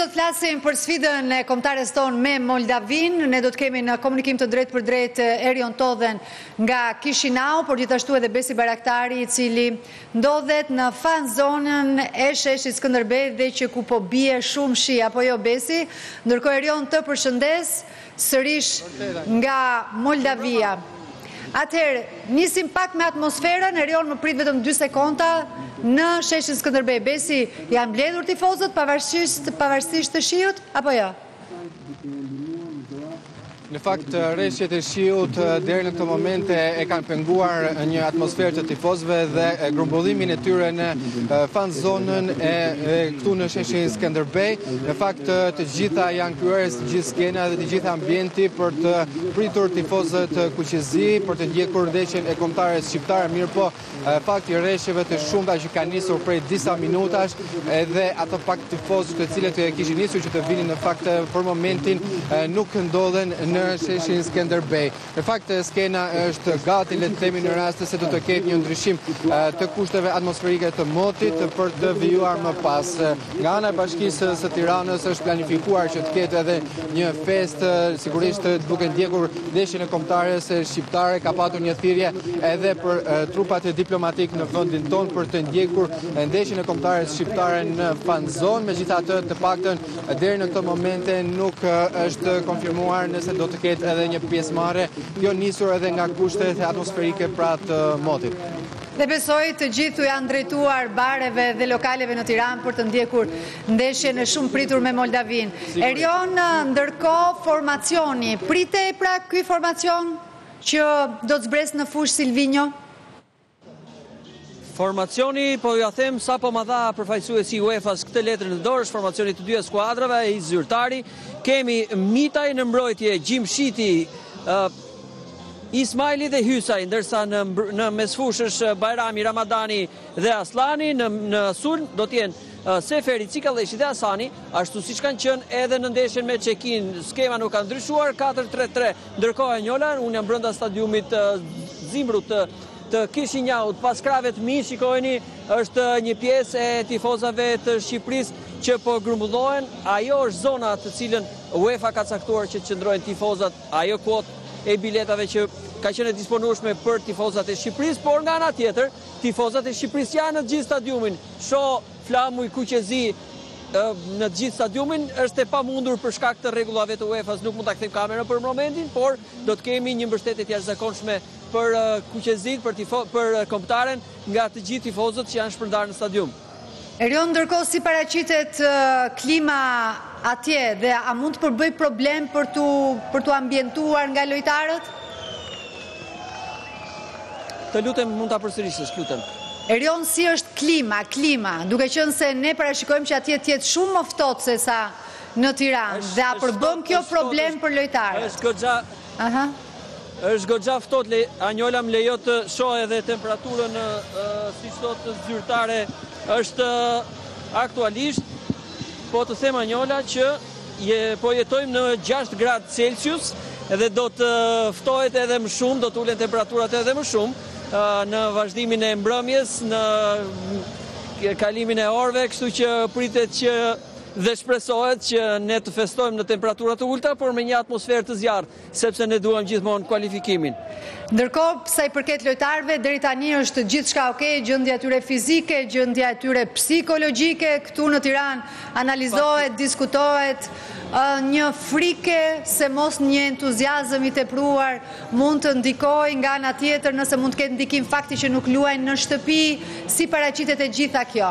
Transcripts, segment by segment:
do të flasim për sfidën e kombëtares tonë me Moldavin. Ne do të kemi në komunikim të drejtë për drejtë Erion Todhen nga Kishinau, por gjithashtu edhe Besi Baraktari, i cili ndodhet në fan zonën e sheshit Skënderbej dhe që ku po bie shumë shi, apo jo Besi? Ndërkohë Erion të përshëndes sërish nga Moldavia. Atëherë, nisim pak me atmosferën, Erion më prit vetëm 2 sekonda në sheshin Skënderbej. Besi, janë mbledhur tifozët pavarësisht të shiut, apo jo? Në fakt, rreshjet e shiut deri në këto momente e kanë penguar një atmosferë të tifozëve dhe grumbullimin e tyre në fan zonën e këtu në sheshin Skënderbej. Në fakt, të gjitha janë kryer, të gjithë skena dhe të gjitha ambienti për të pritur tifozët kuqezi, për të ndjekur ndeshjen e kombëtares shqiptare, mirë po fakti i rreshjeve të shumta që kanë nisur prej disa minutash, edhe ato pak tifozë të cilët kishin nisur që të vinin në fakt për momentin nuk ndodhen në sheshin Skënderbej. Në fakt, skena është gati, le të themi, në rast se do të ketë një ndryshim të kushteve atmosferike të motit për të vijuar më pas. Nga ana e Bashkisë së Tiranës është planifikuar që të ketë edhe një festë, sigurisht duke ndjekur ndeshjen e kombëtares shqiptare, ka patur një thirrje edhe për trupat diplomatik në vendin tonë për të ndjekur ndeshjen e kombëtares shqiptare në fan zonë. Megjithatë, të paktën deri në këtë momente nuk është konfirmuar nëse do të ketë edhe një pjesëmarrje, kjo nisur edhe nga kushtet atmosferike pra të motit. Dhe besoj të gjithu janë drejtuar bareve dhe lokaleve në Tiranë për të ndjekur ndeshjen e shumë pritur me Moldavin. Erion, ndërkohë formacioni, pritej pra ky formacion që do të zbres në fushë Silvinjo? Formacioni, po ja them, sa po ma dha përfaqësuesi UEFA-s këtë letër në dorë, është formacioni të 2 skuadrave, i zyrtari. Kemi Mitaj në mbrojtje, Gjimshiti, Ismaili dhe Hysaj, ndërsa në mesfushësh Bajrami, Ramadani dhe Aslani, në sulm do t'jenë Seferi, Cikalleshi dhe Asani, ashtu siç kanë qenë edhe në ndeshjen me Çekin. Skema nuk ka ndryshuar, 4-3-3. Ndërkohë Njola, unë jam brenda stadiumit Zimbrut të Kishinjaut, pas krave të mi, shikojni, është një pjesë e tifozave të Shqipërisë që po grumbullohen. Ajo është zona të cilën UEFA ka caktuar që qëndrojnë tifozat, ajo kuotë e biletave që ka qenë disponueshme për tifozat e Shqipërisë, por nga ana tjetër, tifozat e Shqipërisë janë në gjithë stadiumin. Shoh flamuj kuqezi në gjithë stadiumin, është e pamundur për shkak të rregullave të UEFA-s, nuk mund ta kthejmë kamerën për momentin, por do të kemi një mbështetje të jashtëzakonshme për kuqezit, për kombëtaren nga të gjithë tifozët që janë shpërndarë në stadium. Erion, ndërkohë si paraqitet klima atje dhe a mund të përbëj problem për tu ambientuar nga lojtarët? Të lutem, mund ta përsërisësh, lutem. Erion, si është klima, duke qenë se ne parashikojmë që atje tjetë shumë më ftohtë se sa në Tiranë, dhe a përbën kjo problem për lojtarët? Është goxha ftohtë, Anjola më lejo të shoh edhe temperaturën, siç thotë zyrtare, është aktualisht, po të them Anjola që po jetojmë në 6 gradë Celsius dhe do të ftohet edhe më shumë, do të ulen temperaturat edhe më shumë në vazhdimin e mbrëmjes, në kalimin e orëve, kështu që pritet që dhe shpresohet që ne të festojmë në temperaturat të ulta, por me një atmosferë të zjarrt, sepse ne duam gjithmonë kualifikimin. Ndërkohë, sa i përket lojtarëve, deri tani është gjithçka okay, gjendja e tyre fizike, gjendja e tyre psikologjike, këtu në Tiranë analizohet, diskutohet, një frike se mos një entuziazëm i tepruar mund të ndikojë nga ana tjetër, nëse mund të ketë ndikim fakti që nuk luajnë në shtëpi, si paraqitet e gjitha kjo?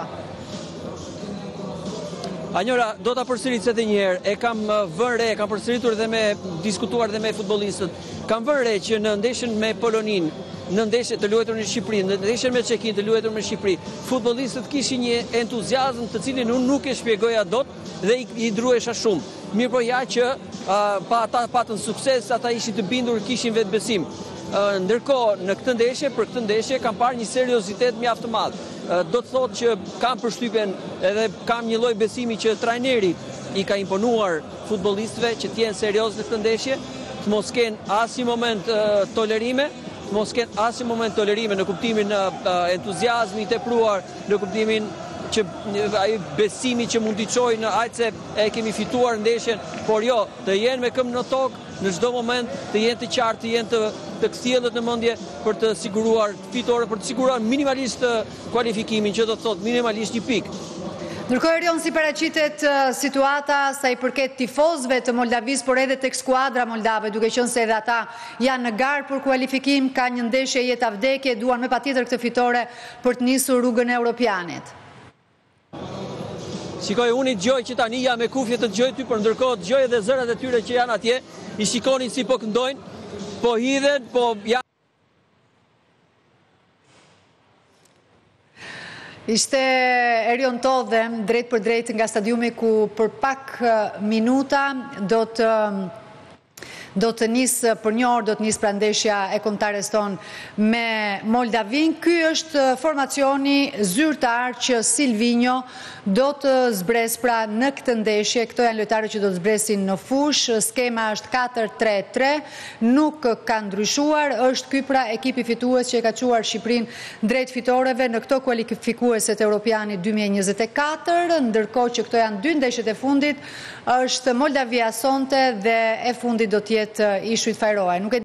Anjora, do ta përsëris edhe një herë. E kam vënë re, kam përsëritur dhe diskutuar dhe me futbollistët. Kam vënë re që në ndeshjen me Polonin, në ndeshjen të luajtur në Shqipëri, në ndeshjen me Çekin të luajtur në Shqipëri, futbollistët kishin një entuziazëm të cilin unë nuk e shpjegoja dot dhe i druesha shumë. Mirë po ja që ata patën sukses, ata ishin të bindur, kishin vetbesim. Ndërkohë, në këtë ndeshje, për këtë ndeshje, kam parë një seriozitet mjaft të madh. Do të thotë që kam përshtypjen edhe kam një lloj besimi që trajneri i ka imponuar futbollistëve që të jenë serioz në këtë ndeshje, të mos kenë asnjë moment tolerime, në kuptimin entuziazmi i tepruar, në kuptimin që ai besimi që mund t'i çojnë aq se e kemi fituar ndeshjen, por jo, të jenë me këmbë në tokë në çdo moment, të jenë të qartë, të jenë të kthjellët në mendje për të siguruar fitore, për të siguruar minimalisht kualifikimin, që do të thotë minimalisht 1 pikë. Ndërkohë Erion, si paraqitet situata sa i përket tifozëve të Moldavis, por edhe tek skuadra moldave, duke qenë se edhe ata janë në garë për kualifikim, ka një ndeshje jetë vdekje, duan me patjetër këtë fitore për të nisur rrugën e Europianit. Shikoj, unë i dëgjoj që tani jam me kufje të dëgjoj ty, por ndërkohë dëgjoj edhe zërat e tyre që janë atje, i shikonin si po këndojnë, po hidhen, po janë. Ishte Erion Todhen, drejt për drejt nga stadiumi ku për pak minuta do të nisë për një orë, do të nisë pra ndeshja e kombëtares tonë me Moldavin. Ky është formacioni zyrtar që Silvinho do të zbres pra në këtë ndeshje. Këto janë lojtarët që do të zbresin në fush. Skema është 4-3-3, nuk ka ndryshuar. Është ky pra ekipi fitues që e ka çuar Shqipërinë drejt fitoreve në këto kualifikueset Europianit 2024, ndërkohë që këto janë 2 ndeshjet e fundit, është Moldavia sonte dhe e fundit do të jetë Ishujt Fajroaj.